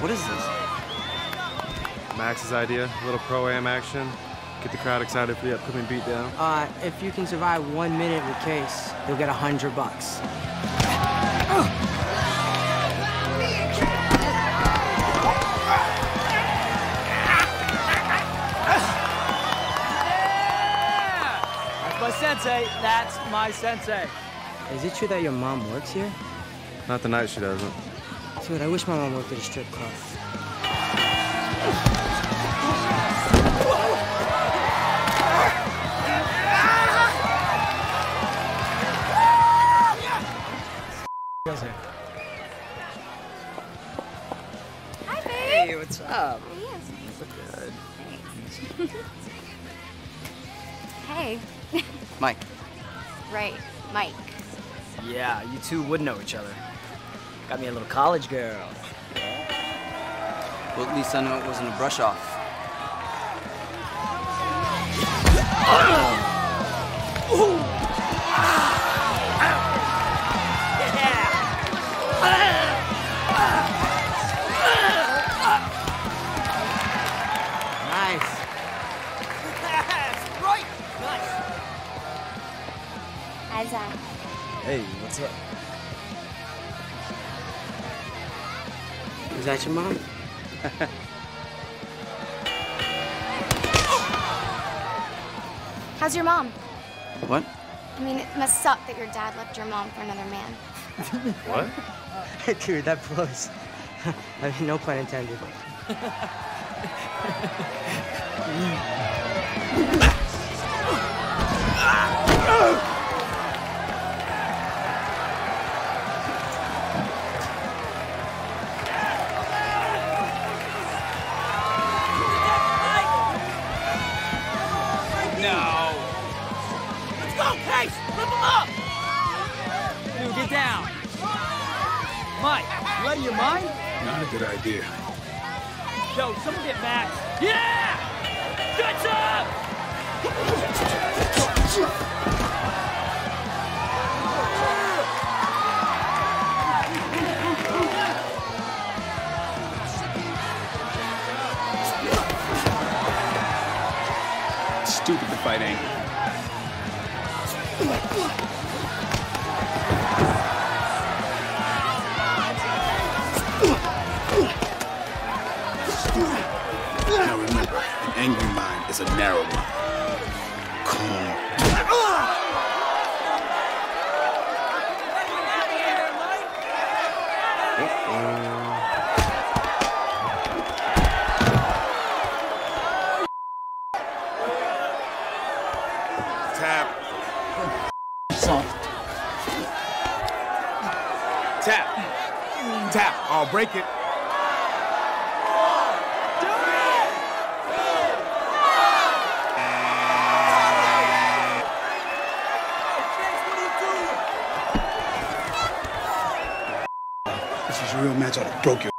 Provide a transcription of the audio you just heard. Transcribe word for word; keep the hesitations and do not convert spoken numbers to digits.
What is this? Max's idea, a little pro-am action. Get the crowd excited for the upcoming beatdown. Uh, if you can survive one minute with Case, you'll get a hundred bucks. That's my sensei. That's my sensei. Is it true that your mom works here? Not the night she doesn't. Dude, I wish my mom worked at a strip club. Hi, babe. Hey, what's up? Yes. Good. Thanks. Hey. Mike. Right, Mike. Yeah, you two would know each other. Got me a little college girl. Well, at least I know it wasn't a brush off. Nice. Right. Nice. Hi, Zach. Hey, what's up? Is that your mom? How's your mom? What? I mean, it must suck that your dad left your mom for another man. What? Dude, that blows. I mean, no pun intended. No. Let's go, Case! Flip him up! Dude, get down. Mike, you out of your mind? Not a good idea. Yo, someone get Max. Yeah! Guts up! Stupid the fight ain't. Now remember, an angry mind is a narrow mind. Calm. Tap. Tap. Tap. I'll break it. This is a real match. I'd have broke your